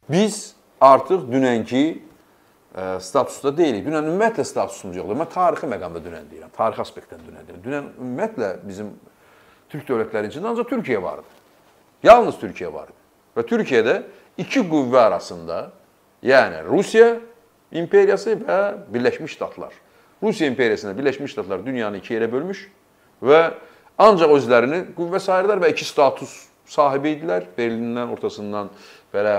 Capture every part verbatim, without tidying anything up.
biz artıq dünənki ə, statusda deyilik. Dünən ümumiyyətlə statusumuz yoxdur. Mən tarixi məqamda dünən deyirəm, tarixi aspektdən dünən deyirəm. Dünən ümumiyyətlə bizim Türk dövlətləri içində ancaq Türkiyə vardı. Yalnız Türkiyə vardı. Və Türkiyədə iki qüvvə arasında, yəni Rusiya imperiyası və Birləşmiş Ştatlar. Rusiya imperiyasına Birləşmiş Ştatlar dünyanı iki yerə bölmüş və ancaq özlərini qüvvə sayırlar və iki status sahibi idilər. Berlindən ortasından belə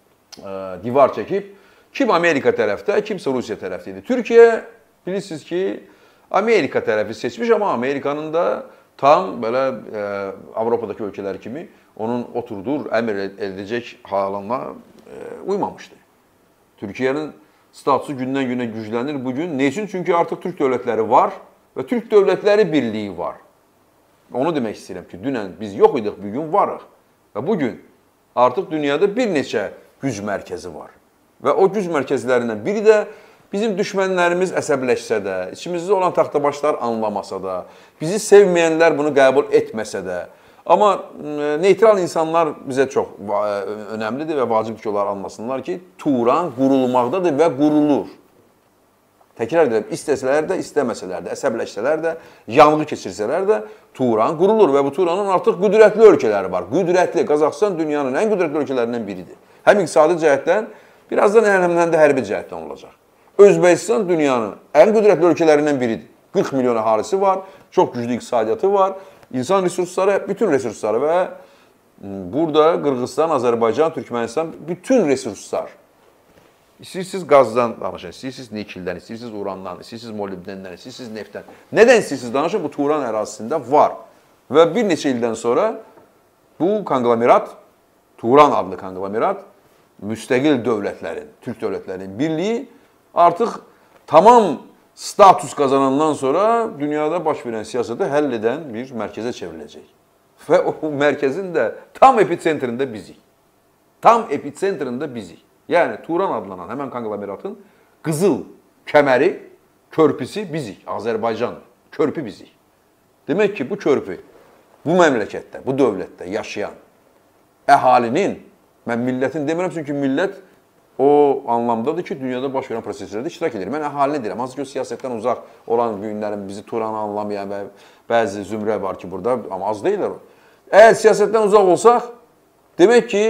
ə, divar çəkib, kim Amerika tərəfdə, kimsə Rusiya tərəfdə idi. Türkiyə bilirsiniz ki, Amerika tərəfi seçmiş, amma Amerikanın da tam belə ə, Avropadakı ölkələr kimi onun oturduğu, əmr edəcək halına ə, uymamışdı. Türkiyənin statusu gündən-günə güclənir bugün. Ne üçün? Çünki artıq Türk dövlətləri var və Türk dövlətləri birliyi var. Onu demək istəyirəm ki, dünən biz yox idik, bugün varıq. Və bugün artıq dünyada bir neçə güc mərkəzi var. Və o güc mərkəzlərindən biri də bizim düşmənlərimiz əsəbləşsə də, içimizdə olan taxtabaşlar anlamasa da, bizi sevməyənlər bunu qəbul etməsə də, amma neytral insanlar bizə çox önəmlidir və vacibdir ki, onlar anlasınlar ki, Turan qurulmaqdadır və qurulur. Təkrar edirəm, istəsələr də, istəməsələr də, əsəbləşsələr də, yanğı keçirsələr də Turan qurulur və bu Turanın artıq qüdrətli ölkələri var. Qüdrətli, Qazaxıstan dünyanın ən qüdrətli ölkələrindən biridir. Həm iqtisadi cəhətdən, birazdan həm də hərbi cəhətdən olacaq. Özbəkistan dünyanın ən qüdrətli ölkələrindən biridir. qırx milyon əhalisi var, çox güclü iqtisadiyyatı var, insan resursları, bütün resursları və burada Qırğızstan, Azərbaycan, Türkmənistan bütün resurslar. İstəyirsiniz qazdan danışın, istəyirsiniz nikildən, istəyirsiniz urandan, istəyirsiniz molibdəndən, istəyirsiniz neftdən. Nədən istəyirsiniz danışın, bu Turan ərazisində var. Və bir neçə ildən sonra bu konglomerat, Turan adlı konglomerat, müstəqil dövlətlərin, Türk dövlətlərinin birliyi artıq tamam status qazanandan sonra dünyada baş verən siyasəti həll edən bir mərkəzə çevriləcək. Və o mərkəzin də tam episentrində bizik. Tam episentrində bizik. Yəni, Turan adlanan həmən konglomeratın qızıl kəməri, körpüsü bizik. Azərbaycan, körpü bizik. Demək ki, bu körpü, bu məmləkətdə, bu dövlətdə yaşayan əhalinin, mən millətin demirəm, çünki millət o anlamdadır ki, dünyada baş verən proseslərdə iştirak edir. Mən əhalini deyirəm, hansı ki, o siyasətdən uzaq olan günlərin bizi Turanı anlamayan və bəzi zümrə var ki, burada, amma az deyilər o. Əgər siyasətdən uzaq olsaq, demək ki,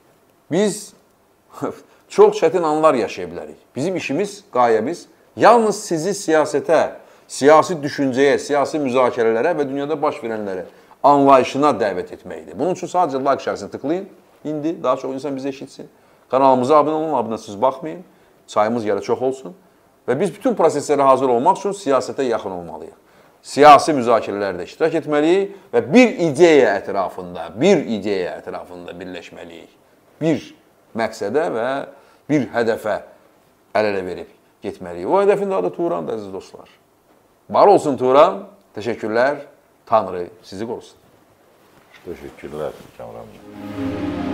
biz çox çətin anlar yaşaya bilərik. Bizim işimiz, qayəmiz yalnız sizi siyasətə, siyasi düşüncəyə, siyasi müzakirələrə və dünyada baş verənlərə anlayışına dəvət etməkdir. Bunun üçün sadəcə like şəxsini tıklayın. İndi daha çox insan bizi eşitsin. Kanalımıza abunə olun, abunəsiz baxmayın. Sayımız gələ çox olsun. Və biz bütün proseslərə hazır olmaq üçün siyasətə yaxın olmalıyıq. Siyasi müzakirələrdə iştirak etməliyik və bir ideya ətrafında, bir ideya ətrafında birləşməliyik. Bir məqsədə və bir hədəfə əl-ələ verib getməliyik. O hədəfin də adı Turandır, əziz dostlar. Var olsun Turan, təşəkkürlər, Tanrı sizi qorusun. Təşəkkürlər, Kamran.